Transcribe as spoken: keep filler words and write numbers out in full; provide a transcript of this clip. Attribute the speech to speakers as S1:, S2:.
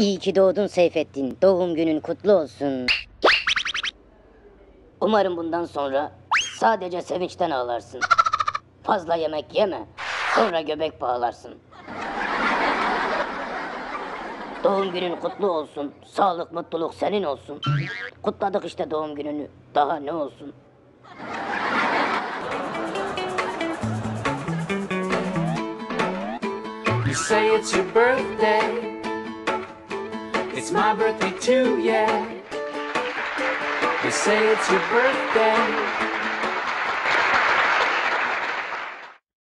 S1: İyi ki doğdun Seyfettin. Doğum günün kutlu olsun. Umarım bundan sonra sadece sevinçten ağlarsın. Fazla yemek yeme, sonra göbek bağlarsın. Doğum günün kutlu olsun. Sağlık, mutluluk senin olsun. Kutladık işte doğum gününü. Daha ne olsun?
S2: You say it's your birthday. It's my birthday too, yeah. You say it's your birthday.